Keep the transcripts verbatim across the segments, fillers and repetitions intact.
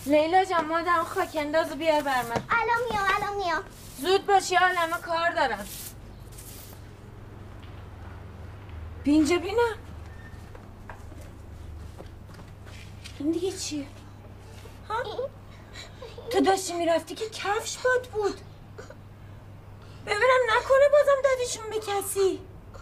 لیلا جان مادرم خاک اندازو بیار بر من. الان میام الان میام. زود باش یه عالمه کار دارم. اینجا بینم. این دیگه چیه؟ ها؟ تو داشتی میرفتی که کفش باد بود. ببینم نکنه بازم دادیشون به کسی.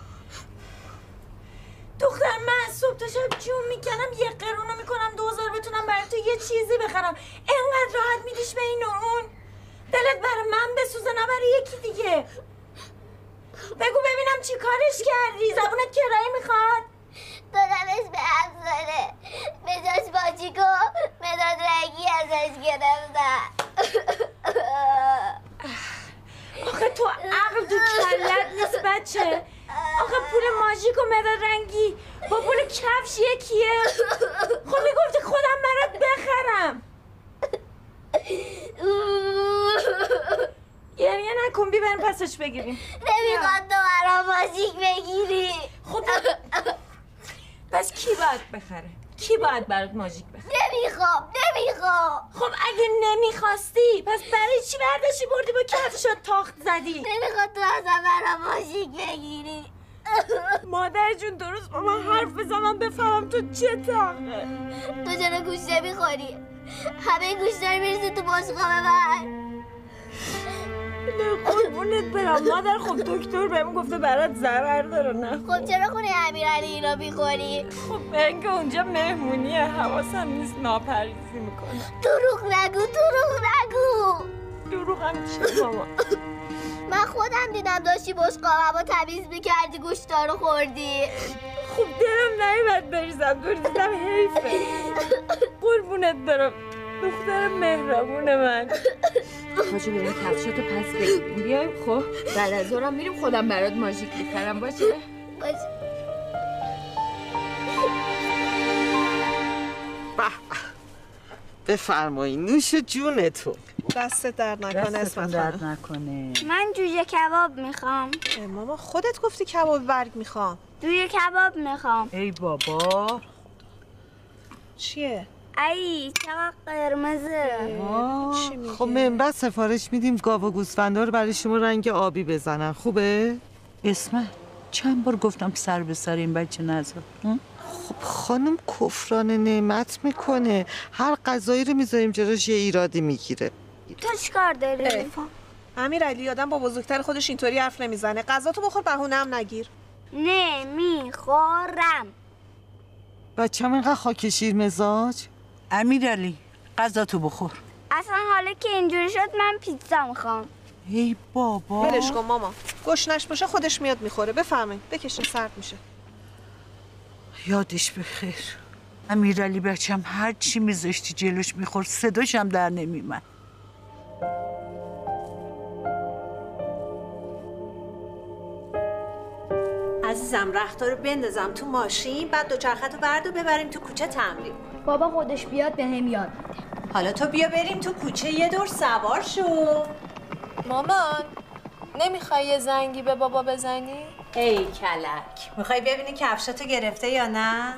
دختر من صبح تا شب جون میکنم یه قرونو میکنم دوزار بتونم برای تو یه چیزی بخرم. اینقدر راحت میدیش به این و اون. دلت برای من بسوزه نه برای یکی دیگه. بگو ببینم چی کارش کردی؟ زبونت کرایه میخواد؟ دادمش به افزاره به جاش باجیکو مداد رنگی ازش گرفتن. آخه تو عقل تو کلت نیست بچه. آخه پول ماژیک و مداد رنگی با پول کفش یکیه. خب میگفتی خودم برات بخرم. گریه نکن بی بریم پسش بگیریم. نمیخواد تو برام ماژیک بگیری. خب پس کی باید بخره؟ کی باید برات ماژیک بخره؟ نمیخوام نمیخوام. خب اگه نمیخواستی پس برای چی برداشتی بردی با کفشات تاخت زدی؟ نمیخواد تو ازم برام ماژیک بگیری. مادر جون درست با من حرف بزنم بفهمم تو چه تاقه. تو چرا گوش نمیخوری؟ همه گوشتر میرسه تو باشقا من. نه قربونت برم مادر. خب دکتر بهم گفته برات ضرر داره. نه خب چرا خونه امیرعلی اینا میخوری؟ خب اینکه اونجا مهمونیه حواسم نیست ناپرهیزی میکنه. دروغ نگو دروغ نگو. دروغ هم چیه ماما؟ من خودم دیدم داشتی بشقابمو تمیز میکردی گوشتا رو خوردی. خب دلم نمیاد بریزم دور دیدم حیفه. قربونت برم دختر مهربون من. باشه بریم کفشاتو پس بگیریم بیایم. خب بعد از ظهرم میریم خودم برات ماژیک میخرم. باشه باشه. بفرمایید نوش جونتون. دست درد نکنه اسمت درد نکنه. من جوجه کباب میخوام. ماما خودت گفتی کباب برگ میخوام. جوجه کباب میخوام. ای بابا چیه؟ ای چقدر قرمزه. چی میگه؟ خب منبع سفارش میدیم گاو و گوسفندا رو برای شما رنگ آبی بزنن. خوبه؟ اسمت چند بار گفتم سر به سر این بچه نذار. خب خانم کفران نعمت میکنه. هر غذایی رو میذاریم جلوش یه ایرادی میگیره. تو چیکار داری؟ امیرعلی آدم با بزرگتر خودش اینطوری حرف نمیزنه. غذا تو بخور بهونه هم نگیر. نمیخورم. بچه‌م اینقدر خاک شیر مزاج. امیرعلی غذا تو بخور. اصلا حالا که اینجوری شد من پیتزا میخوام. ای بابا ولش کن ماما. گشنش باشه خودش میاد میخوره. بفرمایید بکشین سرد میشه. یادش بخیر. امیرعلی بچم هر چی میذاشتی جلوش میخورد صداش هم در نمیومد. عزیزم رختار رو بندازم تو ماشین بعد دوچرخه رو بردار ببریم تو کوچه تمرین. بابا خودش بیاد به هم یاد. حالا تو بیا بریم تو کوچه یه دور سوار شو. مامان نمیخوای یه زنگی به بابا بزنی؟ ای کلک میخوای ببینی کفشاتو گرفته یا نه؟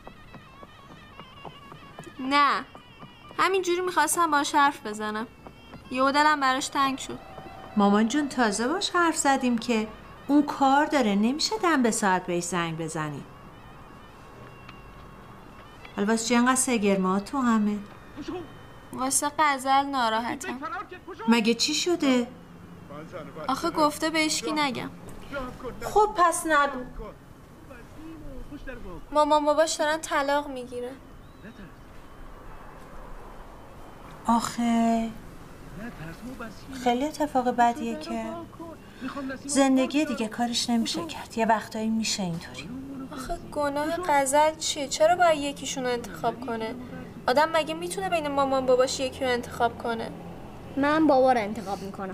نه همینجوری میخواستم باش حرف بزنم. یه دلم براش تنگ شد. مامان جون تازه باش حرف زدیم که اون کار داره نمیشه دم به ساعت بهش زنگ بزنی. حالا واسه چی اینقدر سگرما تو همه؟ واسه غزل ناراحتم. مگه چی شده؟ آخه گفته به هیچکی نگم. خب پس نگو. مامان باباش دارن طلاق میگیرن. آخه خیلی اتفاق بدیه که زندگی دیگه کارش نمیشه کرد. یه وقتایی میشه اینطوری. آخه گناه غزل چیه؟ چرا باید یکیشون رو انتخاب کنه؟ آدم مگه میتونه بین مامان باباش یکی رو انتخاب کنه؟ من بابا رو انتخاب میکنم.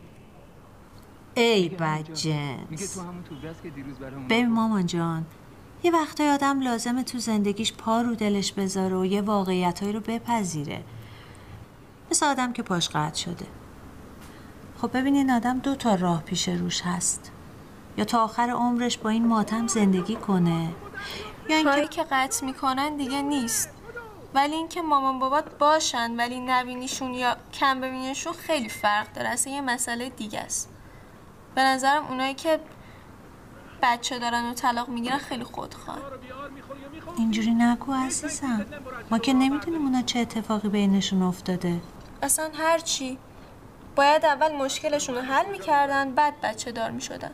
ای بدجنس. ببین مامان جان یه وقتای آدم لازمه تو زندگیش پا رو دلش بذاره و یه واقعیتایی رو بپذیره. مثل آدم که پاش قطع شده. خب ببین این آدم دو تا راه پیش روش هست. یا تا آخر عمرش با این ماتم زندگی کنه یا اینکه اینکه که قطع میکنن دیگه نیست. ولی اینکه مامان بابات باشن ولی نبینیشون یا کم ببینیشون خیلی فرق داره. اصلا یه مسئله دیگه است. به نظرم اونایی که بچه دارن و طلاق میگیرن خیلی خودخوان. اینجوری نگو عزیزم، ما که نمیدونیم اونا چه اتفاقی بینشون افتاده. اصلا هر چی باید اول مشکلشون رو حل میکردن بعد بچه دار میشدن.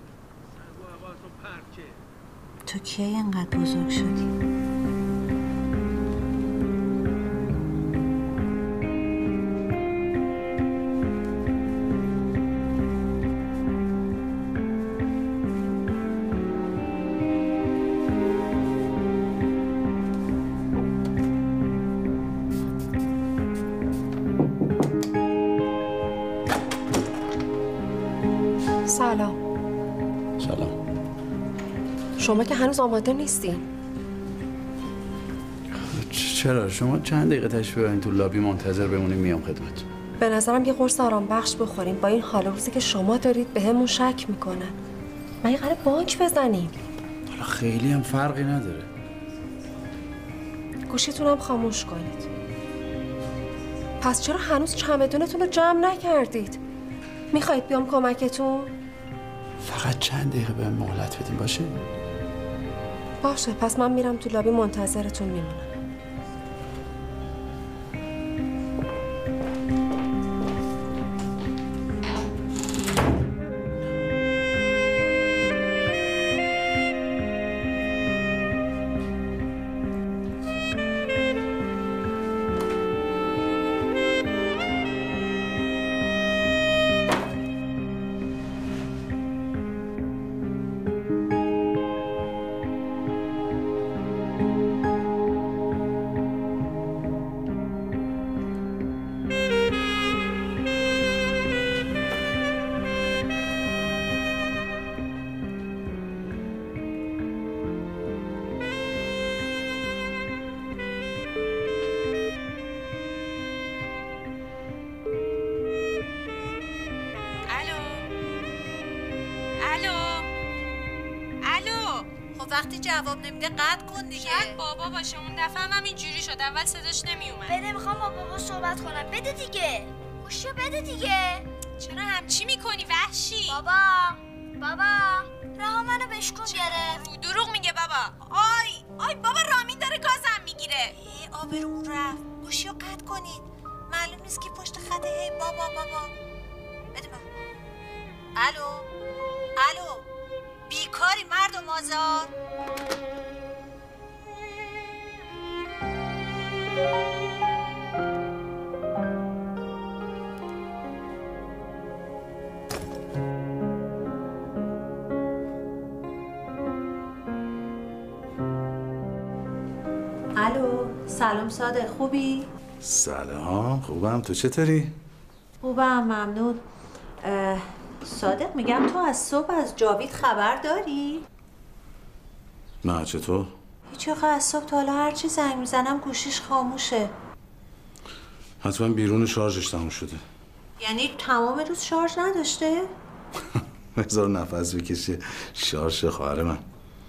تو کی اینقدر بزرگ شدی؟ سلام. سلام. شما که هنوز آماده نیستین. چرا؟ شما چند دقیقه تشریف ببرین تو لابی منتظر بمونیم میام خدمت. به نظرم یه قرص آرام بخش بخوریم. با این حال و روزی که شما دارید به همون شک میکنن. من یه قراره بانک بزنیم. حالا خیلی هم فرقی نداره. گوشیتون هم خاموش کنید. پس چرا هنوز چمدونتون رو جمع نکردید؟ میخواید بیام کمکتون؟ فقط چند دقیقه به مهلت بدیم باشه؟ باشه، پس من میرم تو لابی منتظرتون میمونم. وقتی جواب نمیده قطع کن دیگه. شاید بابا باشه، اون دفعه هم اینجوری شد، اول صداش نمیومد. بده، میخوام با بابا صحبت کنم. بده دیگه، گوشیو بده دیگه. چرا همچی میکنی وحشی؟ بابا بابا رها منو بشکن گرفت. رو دروغ میگه بابا. آی آی بابا رامین داره گازم میگیره. ای آبرون رفت. گوشیو قطع کنید، معلوم نیست که پشت خطه. هی بابا بابا بده من. الو الو بیکاری مرد و مازار. الو سلام صادق، خوبی؟ سلام، خوبم. تو چطوری؟ خوبم ممنون. صادق میگم تو از صبح از جاوید خبر داری؟ نه، چطور؟ هیچ وقت از صبح تا حالا هرچی زنگ میزنم گوشیش خاموشه. حتما بیرون شارژش تموم شده. یعنی تمام روز شارژ نداشته؟ بذار نفس بکشه. شارژ خواهر من.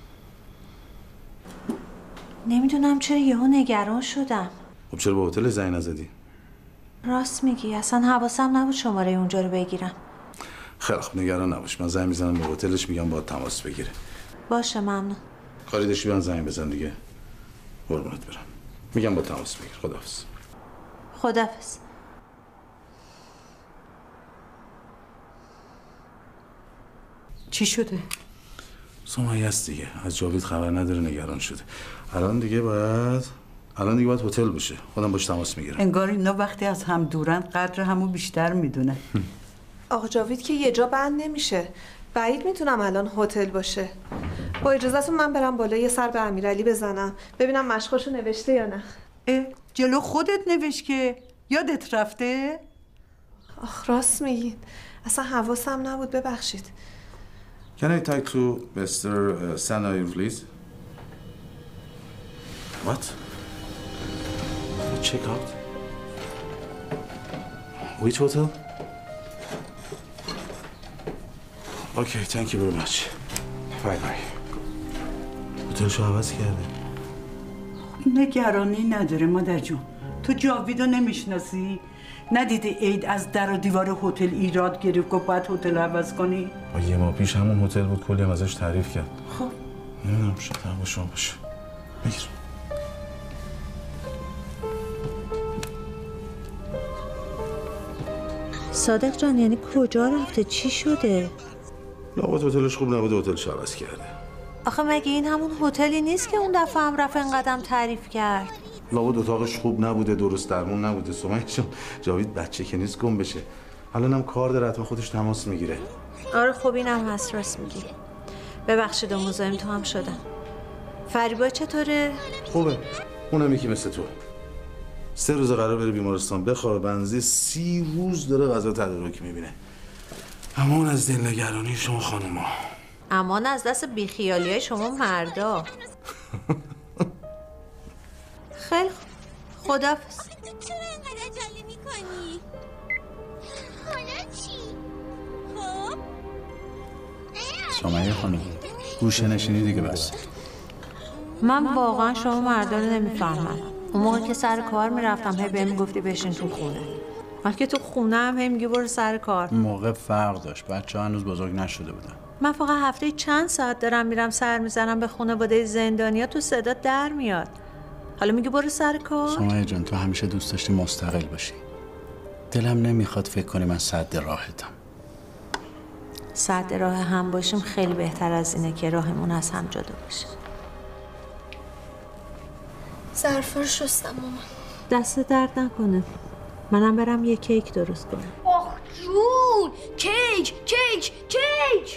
نمیدونم چرا یهو نگران شدم. خب چرا به هتل زنگ نزدی؟ راست میگی، اصلا حواسم نبود شماره اونجا رو بگیرم. خیلی خب نگران نباش، من زنگ میزنم به هتلش، میگم باهات تماس بگیره. باشه ممنون. کاری داشتی بیان زنگ بزن دیگه. قربونت برم. میگم با تماس بگیر. خداحافظ. خداحافظ. چی شده؟ سمیه است دیگه، از جاوید خبر نداره، نگران شده. الان دیگه باید الان دیگه باید هتل باشه. خودم باش تماس میگیرم. انگار اینا وقتی از هم دورن قدر همو بیشتر میدونه. آقا جاوید که یه جا بند نمیشه. بعید میتونم الان هتل باشه. با اجازهتون من برم بالا یه سر به امیرعلی بزنم ببینم مشقاشو نوشته یا نه. اه جلو خودت نوشت که یادت رفته؟ آخ راست میگین، اصلا حواسم نبود، ببخشید. Can I talk to Mister Sanayu, please? What? Check out? Which hotel? Okay, thank you very much. Bye bye. هتلشو عوض کرده. نگرانی نداره مادر جون. تو جاویدو نمیشناسی؟ ندیدی عید از در و دیوار هتل ایراد گرفت گفت باید هتل عوض کنی؟ یه ماه پیش همون هتل بود، کلی هم ازش تعریف کرد. خب نمیدونم شاید هم با شما باشه. بگیر. صادق جان یعنی کجا رفته؟ چی شده؟ لابد هتلش خوب نبوده، هتلش عوض کرده. آخه مگه این همون هتلی نیست که اون دفعه هم رفت اینقدر تعریف کرد؟ لابد اتاقش خوب نبوده، درست درمون نبوده. سمیه جان جاوید بچه که نیست گم بشه. الان هم کار داره، حتما خودش تماس میگیره. آره خب اینم هست، راست میگی. ببخشید مزاحم تو هم شدم. فریبا چطوره؟ خوبه. اونم یکی مثل تو. سه روز قرار بره بیمارستان بخوابه، بنزی سی روز داره غذا تدارک میبینه. اما اون از دلنگرانی شما خانوما. امان از دست بیخیالی های شما مردا. خیلی خوب. خداحافظ. چرا اینقدر عجله میکنی؟ حالا چی؟ خب سمیه خانم گوشه نشینی دیگه بس. من واقعا شما مردا رو نمیفهمم. اون موقع که سر کار میرفتم هی بهم میگفتی بشین تو خونه. وقتی که تو خونه هم هی میگی برو سر کار. اون موقع فرق داشت، بچه ها هنوز بزرگ نشده بودن. من فقط هفته چند ساعت دارم میرم سر میزنم به خانواده زندانیا، تو صدا در میاد. حالا میگی برو سر کار؟ سمیه جان تو همیشه دوست داشتی مستقل باشی. دلم نمیخواد فکر کنی من سد راهتم. سد راه هم باشیم خیلی بهتر از اینه که راهمون از هم جدا بشه. ظرفا رو شستم مامان. دست درد نکنه. منم برم یه کیک درست کنم. آخ جون، کیک کیک کیک.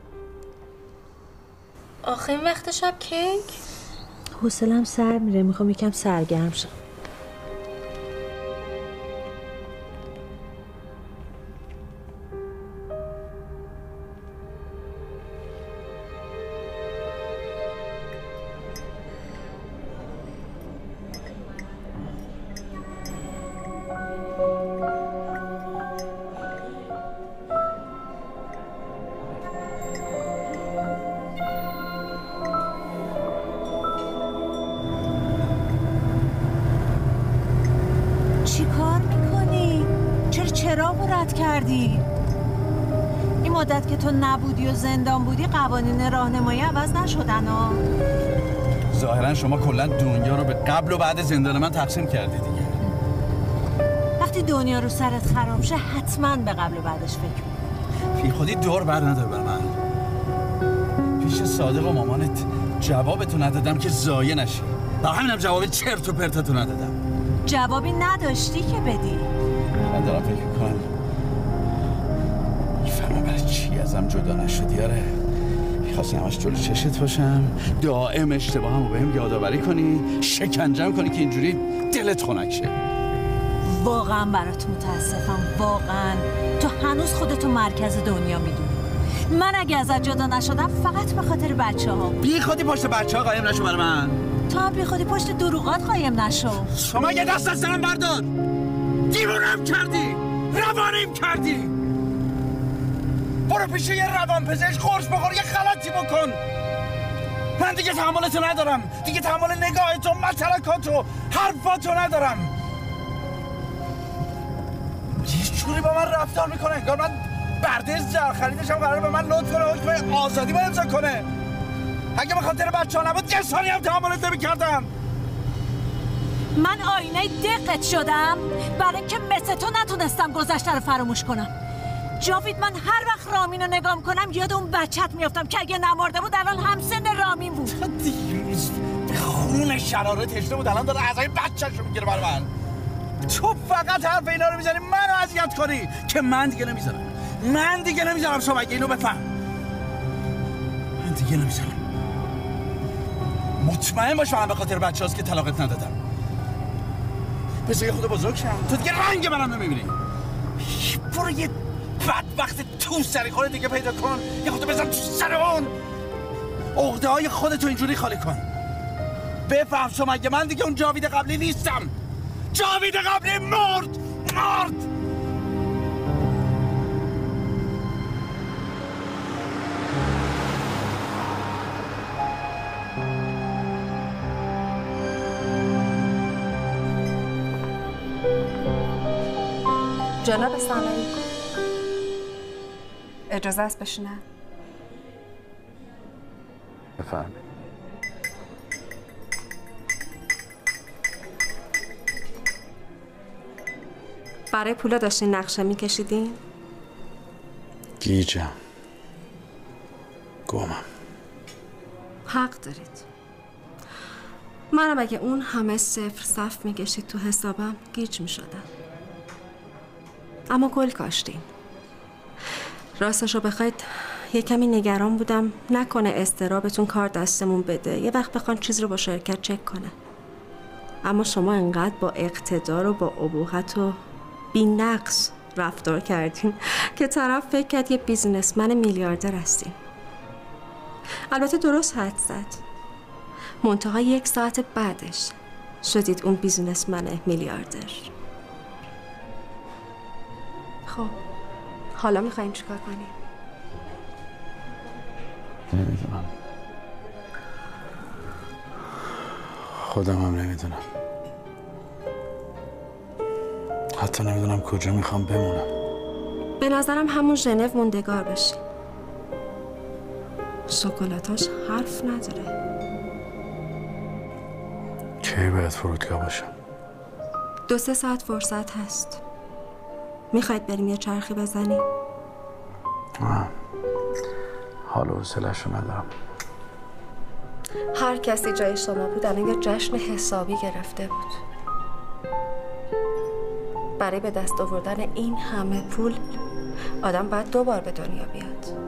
آخه این وقت شب کیک؟ حوصله‌ام سر میره، میخوام یکم سرگرم شم. کردی؟ این مدت که تو نبودی و زندان بودی قوانین راهنمایی عوض نشدن ها؟ ظاهرا شما کلا دنیا رو به قبل و بعد زندان من تقسیم کردی دیگه. وقتی دنیا رو سرت خراب شه حتما به قبل و بعدش فکر کن. فی خودی دور بر نداره بر من. پیش صادق و مامانت جوابتو ندادم که ضایع نشی. با همینم جواب چرت و پرتتو ندادم. جوابی نداشتی که بدی. من دارم فکر میکنم میفهمم برای چی ازم جدا نشدی. آره میخواستی همش جلو چشت باشم، دائم اشتباهم رو بهم یادآوری کنی، شکنجم کنی که اینجوری دلت خنک شه. واقعا برات متاسفم، واقعا تو هنوز خودتو مرکز دنیا میدونی. من اگه ازت جدا نشدم فقط به خاطر بچه ها. بی خودی پشت بچه ها قایم نشو برای من. تو هم بی خودی پشت دروغات قایم نشو. شما یه دست از سرم بردار. دیوونم کردی، روانیم کردی. برو پیش یه روان پزشک قرص بخور، یه غلطی بکن. من دیگه تحملتو ندارم، دیگه تحمل نگاهتو، متلکاتو، حرفاتو ندارم. یه جوری با من رفتار میکنه انگار من برده زر خریدشم قراره به من لطف کنه، حکم آزادی با امضا کنه. اگه به خاطر بچه ها نبود یه ثانیه هم تحملت نمیکردم. من آینه دقت شدم برای اینکه مثل تو نتونستم گذشته رو فراموش کنم. جاوید من هر وقت رامین رو نگاه کنم یاد اون بچت میافتم که اگه نمرده بود الان همسن رامین بود. دیروز به خون شراره تشنه بود، الان داره اعضای بچه‌شو میگیره برای من. تو فقط حرف اینا رو میزنی منو اذیت کنی که من دیگه نمیذارم. من دیگه نمیذارم شما اگه اینو بفهم. من دیگه نمیذارم. مطمئن باش من به خاطر بچه هاست که طلاقت ندادم. بذار یه خود بزرگ شم تو دیگه رنگ منم نمیبینی. برو یه بدبخت تو سری خود دیگه پیدا کن، یه خود بزن تو سر اون. عقده های خودتو اینجوری خالی کن. بفهم شما اگه من دیگه اون جاوید قبلی نیستم. جاوید قبلی مرد مرد. جناب سالاری اجازه است بشینم؟ بفرمایید. برای پولا داشتین نقشه میکشیدین؟ گیجم، گمم. حق دارید. منم اگه اون همه صفر صف میکشید تو حسابم گیج میشدم. اما گل کاشتین. راستشو بخواید یه کمی نگران بودم نکنه استرابتون کار دستمون بده یه وقت بخوان چیز رو با شرکت چک کنه. اما شما انقدر با اقتدار و با ابوحت و بی نقص رفتار کردین که طرف فکر کرد یه بیزنسمن میلیاردر هستین. البته درست حد زد. منتها یک ساعت بعدش شدید اون بیزنسمن میلیاردر. خب حالا میخواییم چیکار کنیم؟ نمیدونم. خودم هم نمیدونم. حتی نمیدونم کجا میخوام بمونم. به نظرم همون ژنو موندگار بشی. شکلاتاش حرف نداره. کی باید فرودگاه باشم؟ دو سه ساعت فرصت هست. میخواید بریم یه چرخی بزنیم؟ آه. حال و حوصله‌شو ندارم. هر کسی جای شما بود الان یه جشن حسابی گرفته بود. برای به دست آوردن این همه پول آدم باید دو بار به دنیا بیاد.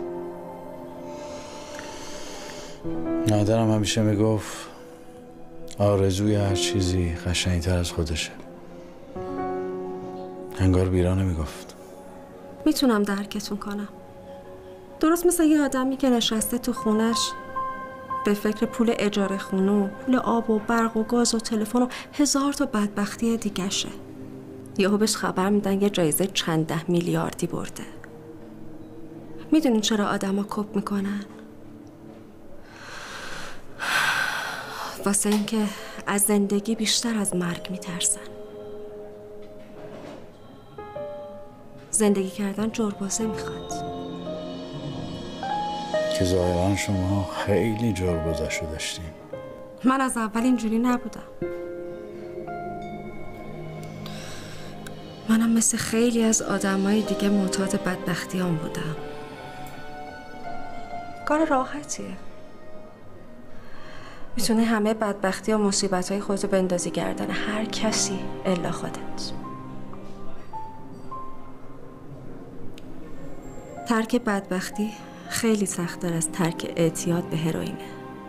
مادرم همیشه میگفت آرزوی هر چیزی قشنگتر از خودشه. انگار بیرا نمیگفت. میتونم درکتون کنم. درست مثل یه آدمی که نشسته تو خونش به فکر پول اجاره خونه و پول آب و برق و گاز و تلفن و هزار تا بدبختی دیگشه. یهو بهش خبر میدن یه جایزه چند ده میلیاردی برده. میدونین چرا آدما کپ میکنن؟ واسه اینکه از زندگی بیشتر از مرگ میترسن. زندگی کردن جربازه میخواد. که ظاهرا شما خیلی جربازه‌شو داشتین. من از اول اینجوری نبودم. منم مثل خیلی از آدمای دیگه معتاد بدبختیام بودم. کار راحتیه. میتونی همه بدبختی و مصیبت‌های خودتو بندازی گردن هر کسی الا خودت. ترک بدبختی خیلی سخت‌تر از ترک اعتیاد به هروئینه.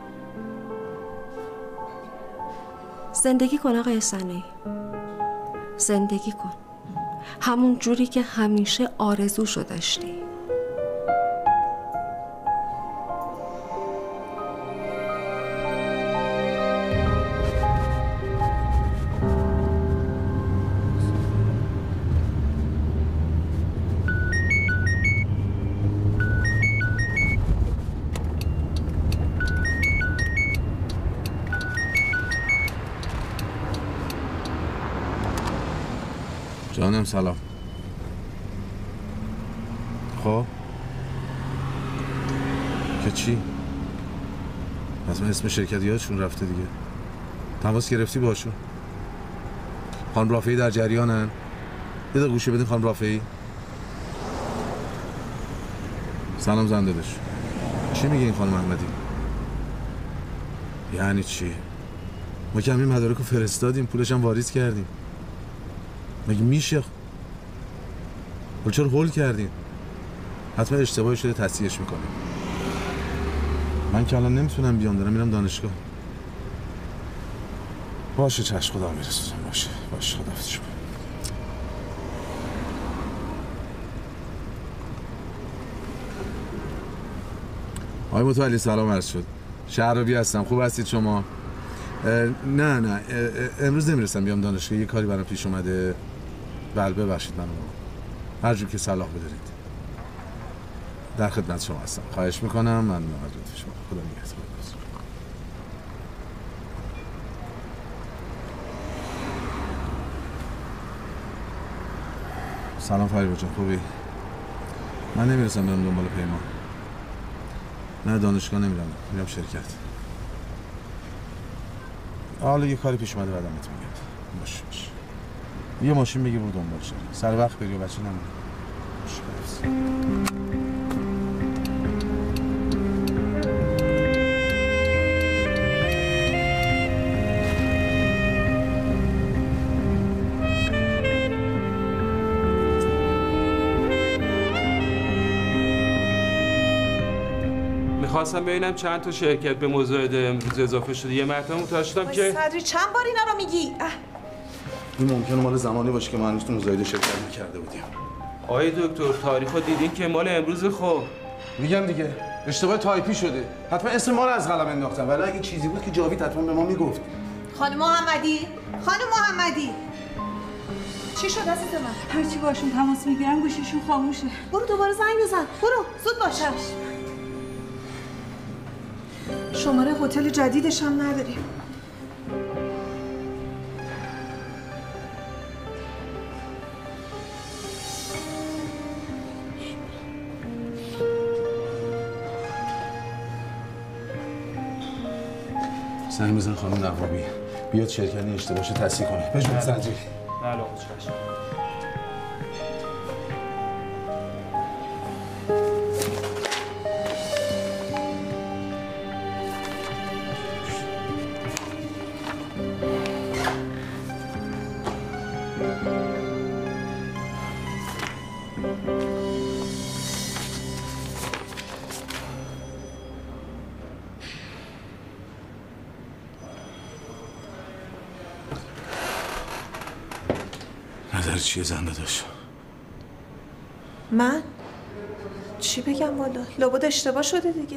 زندگی کن آقای سنه‌ای. زندگی کن. همون جوری که همیشه آرزوشو داشتی. جانم سلام. خب که چی؟ از من اسم شرکت یادشون رفته دیگه. تماس گرفتی باشون؟ خانم رافعی در جریانن؟ یه دقیقه گوشه بدین خانم رافعی. سلام زنده داشت. چی میگه این خانم احمدی؟ یعنی چی؟ ما که همین مدارک رو فرستادیم، پولش هم واریز کردیم. مگه میشه؟ ولی چرا هول کردین؟ حتما اشتباهی شده تصحیحش میکنیم. من که الان نمیتونم بیام، دارم میرم دانشگاه. باشه چشم، خدا میرسونم. باشه باشه خداحافظ شما. آقای متولی سلام عرض شد. شهرابی هستم. خوب هستید شما؟ نه نه امروز نمیرسم بیام دانشگاه، یه کاری برام پیش اومده. بله ببخشید منو. هر جور که صلاح بدارید. در خدمت شما هستم. خواهش میکنم. من مراجعه شما. خدا نگهدار. سلام فریبا جان، خوبی؟ من نمیرسم برم دنبال پیمان. نه دانشگاه نمیرم، میرم شرکت. حالا یه کاری پیش اومده بعدم بهت میگم. باشه باشه. یه ماشین بگیر برو دنبالش. سر وقت بری و بچه نمونه. باشه برس. خواستم ببینم چند تا شرکت به مزایده امروز اضافه شده. یه مرتبه متوجه شدم که صدری چند بار اینا رو میگی؟ این ممکنه مال زمانی باشه که ما هنوز تو مزایده شرکت می‌کرده بودیم. آقای دکتر تاریخو دیدین که مال امروز. خب میگم دیگه اشتباه تایپی شده. حتما اسم ما رو از قلم انداختن. ولی اگه چیزی بود که جاوید حتما به ما میگفت. خانم محمدی، خانم محمدی چی شد عزیز من؟ هرچی باشون تماس میگیرم گوشیشون خاموشه. برو دوباره زنگ بزن. برو زود باش. شماره هتل جدیدش هم نداریم. زنگ بزن خانم نوابی بیاد شرکت اشتباهش تصحیح کنه. بجون زنجیر. بله آقا چشم. نظر چیه زنده داشت؟ من؟ چی بگم والا؟ لابد اشتباه شده دیگه.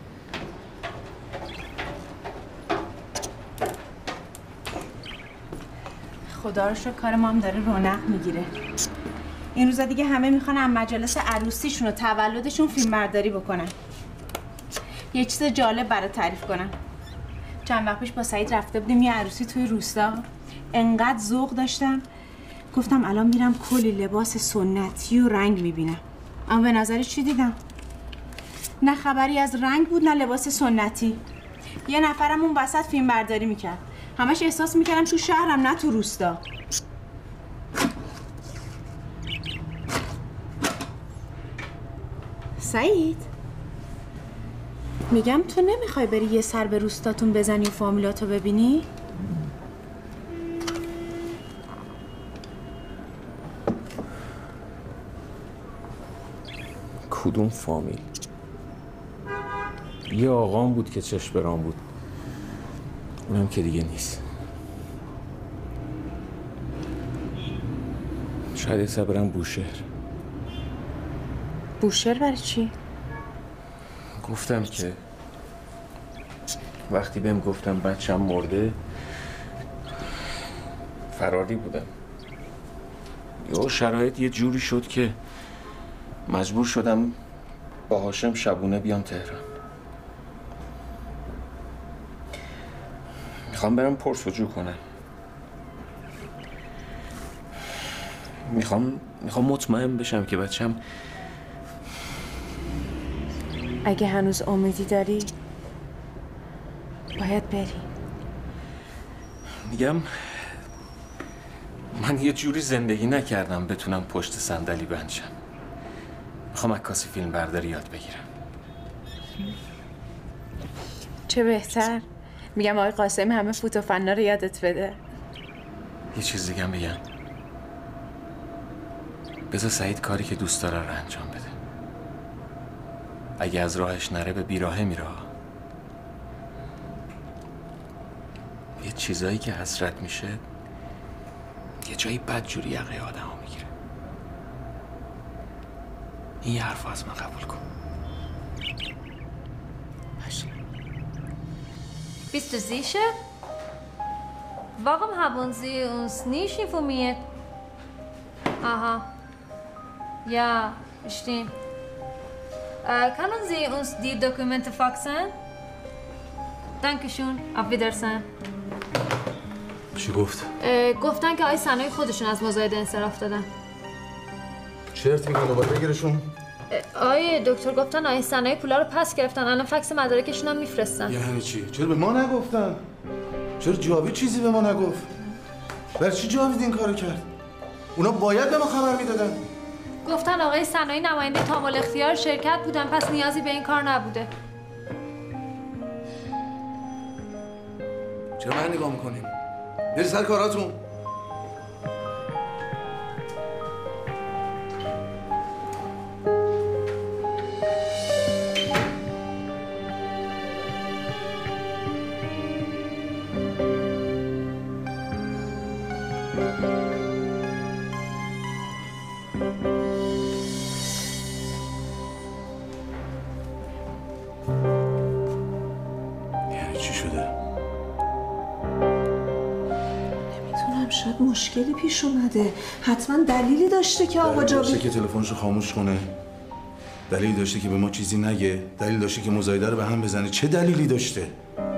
خدا رو شکر کار ما هم داره رونق میگیره. این روزا دیگه همه میخوان از مجالس عروسیشون و تولدشون فیلم برداری بکنن. یه چیز جالب برات تعریف کنم. چند وقت پیش با سعید رفته بودیم یه عروسی توی روستا. انقدر ذوق داشتم گفتم الان میرم کلی لباس سنتی و رنگ میبینم. اما به نظر چی دیدم؟ نه خبری از رنگ بود نه لباس سنتی. یه نفرم اون وسط فیلم برداری میکرد. همش احساس میکردم تو شهرم نه تو روستا. سعید میگم تو نمیخوای بری یه سر به روستاتون بزنی و فامیلاتو ببینی؟ کدوم فامیل؟ یه آقام بود که چشم برام بود، اونم که دیگه نیست. شاید یه سر برم بوشهر. بوشهر برای چی؟ گفتم که وقتی بهم گفتم بچم مرده فراری بودم. یا شرایط یه جوری شد که مجبور شدم با هاشم شبونه بیام تهران. میخوام برم پرسجو کنم. میخوام میخوام مطمئن بشم که بچم. اگه هنوز امیدی داری باید بری. میگم من یه جوری زندگی نکردم بتونم پشت صندلی بنشم. میخوام عکاسی فیلم برداری یاد بگیرم. چه بهتر. میگم آقای قاسمی همه فوتو فنا رو یادت بده. یه چیز دیگه هم بگم. بذار سعید کاری که دوست داره رو انجام بده. اگه از راهش نره به بیراهه میره. یه چیزایی که حسرت میشه یه جایی بدجوری یقه آدم ها میگیره. این حرف از من قبول کن. Bist du sicher? Warum haben Sie uns nicht informiert? Aha. Ja, stimmt. Äh, können Sie uns die Dokumente faxen? Dankeschön. Auf Wiedersehen. چی گفت؟ گفتن که آقای صنایع خودشون از مزایده انصراف دادن. چرت میکنه دوباره بگیرشون. آیه دکتر گفتن آیه سنای پولا رو پس گرفتن، الان فکس مدارکشون هم میفرستن. یعنی چی؟ چرا به ما نگفتن؟ چرا جاوید چیزی به ما نگفت؟ برای چی جاوید این کارو کرد؟ اونا باید به ما خبر میدادن. گفتن آقای سنایی نماینده کامل اختیار شرکت بودن، پس نیازی به این کار نبوده. چرا من نگاه میکنیم؟ برید سر کاراتون. یعنی چی شده؟ نمیدونم، شاید مشکلی پیش اومده. حتما دلیلی داشته که آقا جاوید داشته که تلفنشو خاموش کنه. دلیلی داشته که به ما چیزی نگه. دلیل داشته که مزایده رو به هم بزنه. چه دلیلی داشته؟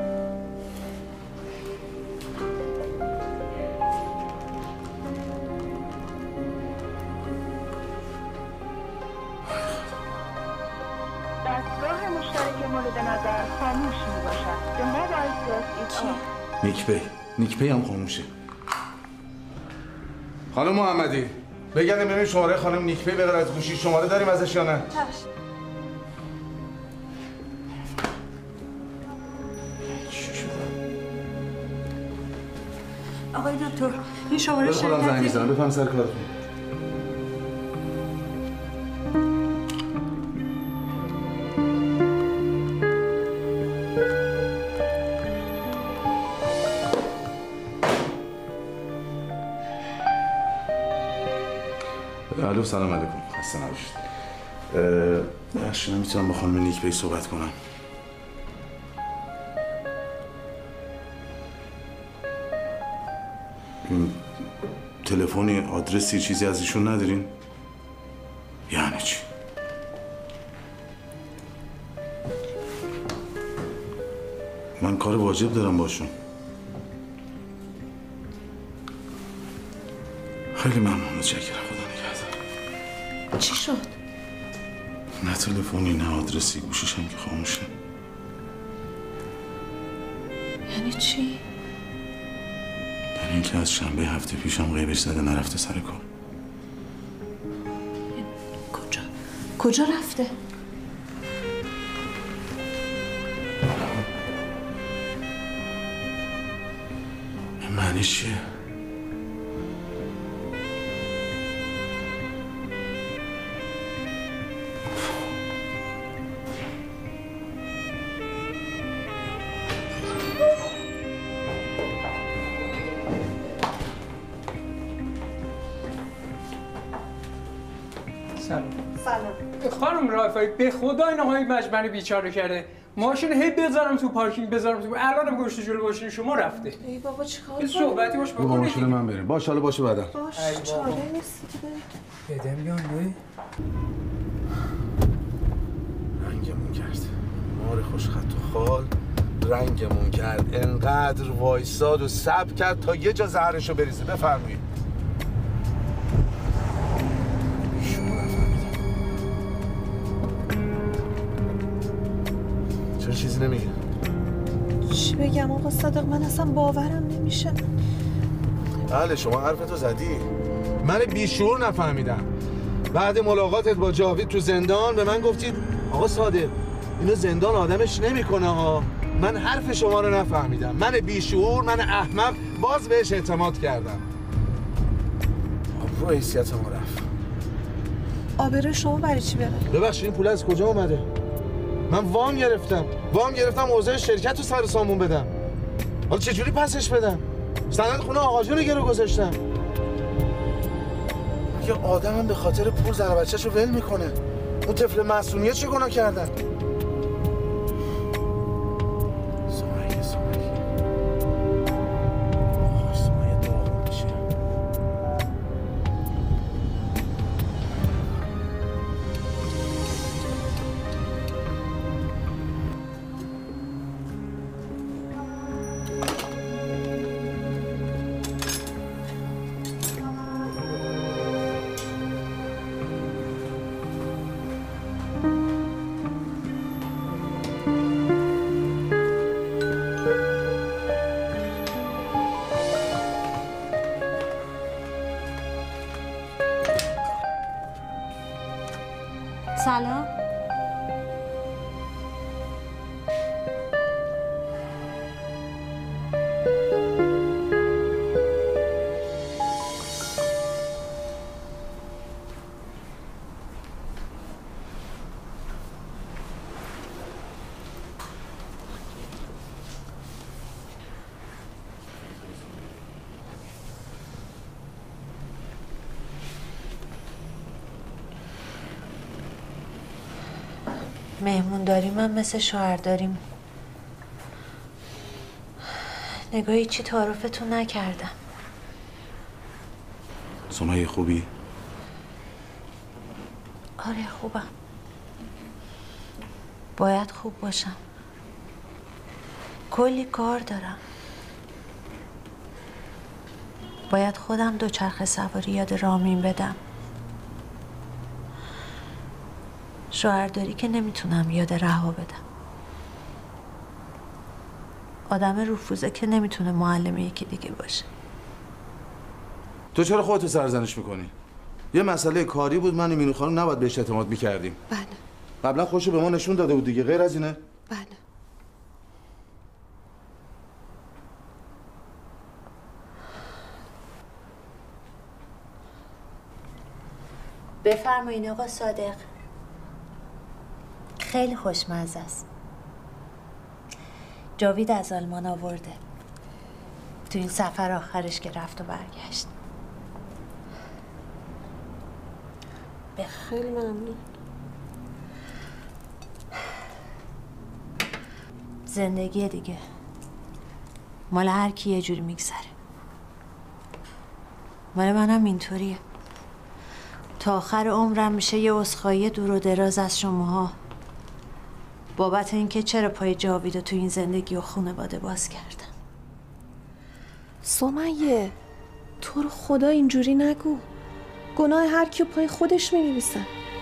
دستگاه مشترک مورد نظر خاموش می باشد. The mobile source is on. نیکپی نیکپی هم خاموشه. خانم محمدی بگردیم ببینیم شماره خانم نیکپی به غیر از گوشی شماره داریم ازش یا نه؟ آقای دکتر این شماره شرکتی خودم زنگ میزنم بفهم سر کارتون. الو سلام علیکم، خسته نباشید. بخشی نمیتونم با خانم نیکپی صحبت کنم. تلفنی، آدرسی، چیزی از ایشون ندارین؟ یعنی چی؟ من کار واجب دارم باشون. خیلی ممنون، متشکرم. خدا نگهدار. چی شد؟ نه تلفنی نه آدرسی، گوشیش هم که خاموشه. یعنی چی؟ یعنی اینکه از شنبه هفته پیشم غیبش زده نرفته سر کار. کجا؟ کجا رفته؟ معنیش چیه؟ سلام. سلام. خانم رافعی به خدا این آقای مجمعی بیچاره کرده. ماشین هی بذارم تو پارکینگ بذارم تو الانم گوشت جلو ماشین شما رفته. ای بابا چیکار کنم؟ صحبتی باش بکنید. با ماشین من بریم. باشه حالا باشه بعدا. باشه چاره نیست دیگه. بدم بیان نه. رنگمون کرد. مار خوش خط و خال رنگمون کرد. انقدر وایساد و صبر کرد تا یه جا زهرشو بریزه. بفرمایید. چرا چیزی نمیگه؟ چی بگم آقا صادق، من اصلا باورم نمیشه. بله شما حرفتو زدی. من بیشعور نفهمیدم. بعد ملاقاتت با جاوید تو زندان به من گفتید آقا صادق اینو زندان آدمش نمیکنه ها. من حرف شما رو نفهمیدم. من بیشعور، من احمق باز بهش اعتماد کردم. آبرو حیثیت ما رفت. آبرو شما برای چی بره؟ ببخشید این پول از کجا اومده؟ من وام گرفتم وام گرفتم اوضاع شرکت رو سر سامون بدم. حالا چجوری پسش بدم؟ سند خونه آقا جون گرو گذاشتم. یه آدمم به خاطر پول زن و بچه‌شو ول میکنه. اون طفل معصومیه چه گناه کردن؟ سمایه سمایه آه سمایه داغ میشه. سلام. مهمون داریم هم مثل شوهر داریم. نگاهی چی تعارفتون نکردم. سمیه خوبی؟ آره خوبم. باید خوب باشم. کلی کار دارم. باید خودم دوچرخه سواری یاد رامین بدم. شوهرداری که نمیتونم یاد رها بدم. آدم رفوزه که نمیتونه معلم یکی دیگه باشه. تو چرا خودتو سرزنش میکنی؟ یه مسئله کاری بود، من و مینو خانم نباید بهش اعتماد میکردیم. بله. قبلا خودشو به ما نشون داده بود دیگه، غیر از اینه؟ بله. بفرمایین آقا صادق. خیلی خوشمزه است. جاوید از آلمان آورده. تو این سفر آخرش که رفت و برگشت. خیلی ممنون. زندگی دیگه مال هر کی یه جوری میگذره. مال منم اینطوریه. تا آخر عمرم میشه یه عذرخواهی دور و دراز از شماها بابت اینکه چرا پای جاویدو تو این زندگی و خانواده باز کردم. سمیه تو رو خدا اینجوری نگو. گناه هر کیو پای خودش مینویسن.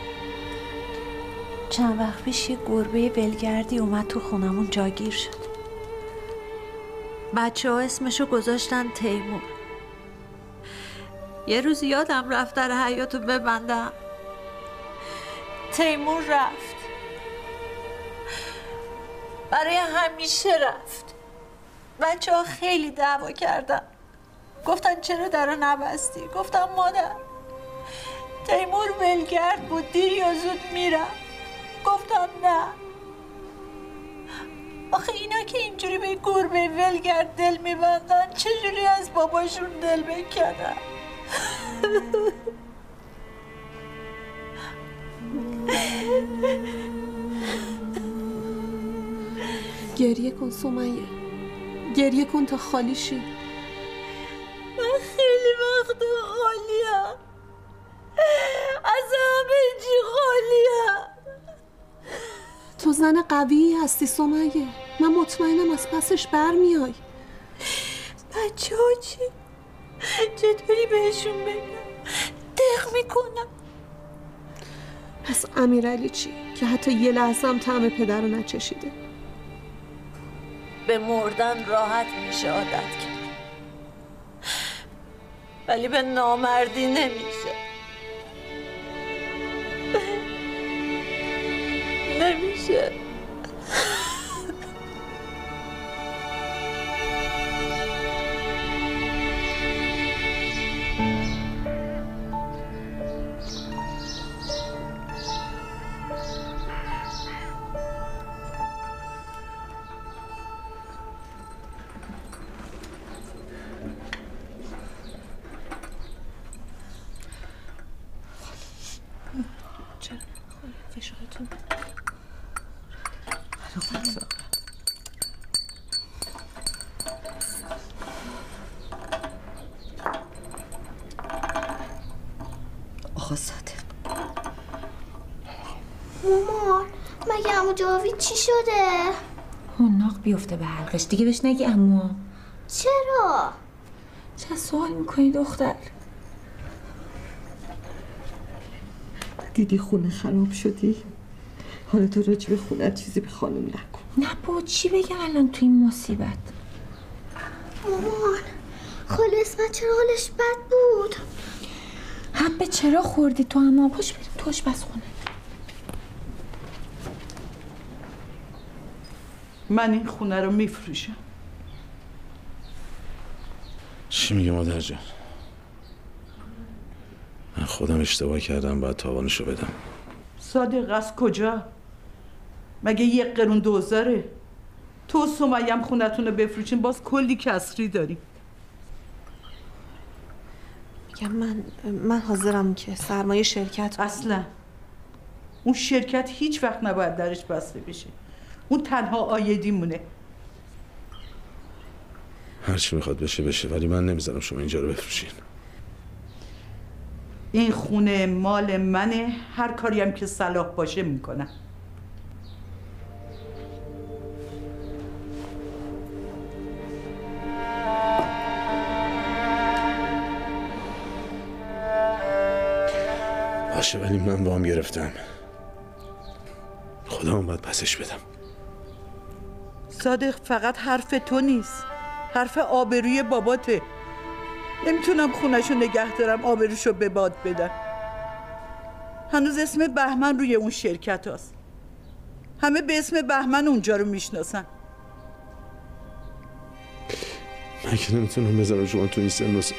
چند وقت پیش یه گربه بلگردی اومد تو خونمون جاگیر شد. بچه ها اسمشو گذاشتن تیمور. یه روز یادم رفت در حیاطو ببندم. تیمور رفت. برای همیشه رفت. بچه ها خیلی دعوا کردن. گفتن چرا درو نبستی؟ گفتم مادر تیمور ولگرد بود، دیر یا زود میرم. گفتم نه. آخه اینا که اینجوری به گربه ولگرد دل میبندن چجوری از باباشون دل بکنن؟ گریه کن سمیه، گریه کن تا خالی شی. من خیلی وقت خالیم، از همه چی خالیم. تو زن قوی هستی سمیه، من مطمئنم از پسش برمیای. بچه ها چی؟ چطوری بهشون بگم؟ دق میکنم. پس امیرعلی چی؟ که حتی یه لحظه هم طعم پدر رو نچشیده. به مردن راحت میشه عادت کرد، ولی به نامردی نمیشه. نمیشه. فشارتون آقا صادق. مامان مگه عمو جاوید چی شده؟ حناق بیفته به حلقش دیگه، بهش نگی عمو. چرا؟ چه سوال میکنی دختر؟ دیدی خونه خراب شدی؟ حالا تو راجع به خونه چیزی به خانم نکن. نه با چی بگم الان تو این مصیبت؟ مامان خاله اسمت چرا حالش بد بود؟ حبه چرا خوردی تو؟ اما پاش بریم تو آشپزخونه. من این خونه رو میفروشم. چی میگه مادر جان؟ من خودم اشتباه کردم، باید تاوانشو بدم. صادق از کجا؟ مگه یک قرون دوزاره؟ تو و سمیه خونتون رو بفروشین باز کلی کسری داریم. میگم من من حاضرم که سرمایه شرکت اصلا اون شرکت هیچ وقت نباید درش بسته بشه. اون تنها آیدی مونه. هر چی میخواد بشه بشه، ولی من نمیذارم شما اینجا رو بفروشین. این خونه مال منه، هر کاری هم که صلاح باشه میکنم. باشه، ولی من با هم گرفتم. خودم باید پسش بدم. صادق فقط حرف تو نیست، حرف آبروی باباته. نمیتونم خونشو نگه دارم آبروشو به باد بدم. هنوز اسم بهمن روی اون شرکت هست. همه به اسم بهمن اونجا رو میشناسن. من که نمیتونم بذارم شما تو این سن و سن.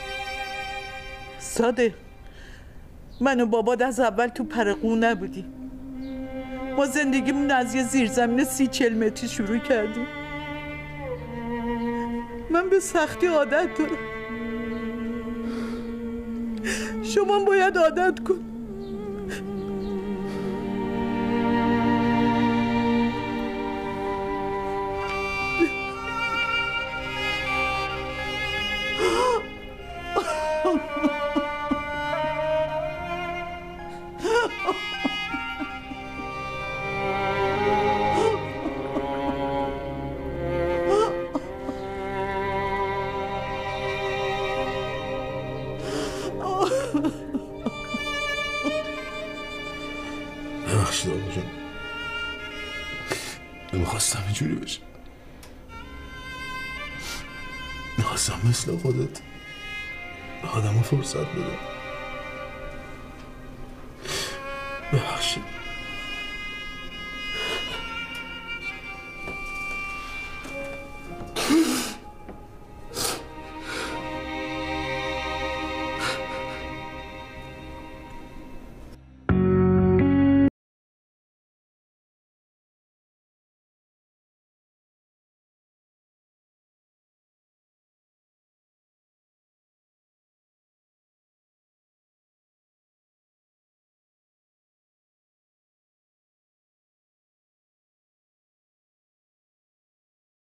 صادق، من و بابات از اول تو پرقو نبودیم. ما زندگیمون از یه زیرزمین سی چل متری شروع کردیم. من به سختی عادت دارم. شما باید عادت کن. ببخشید آقا جان، نمیخواستم اینجوری بشه. میخواستم مثل خودت به آدم فرصت بدم. ببخشید.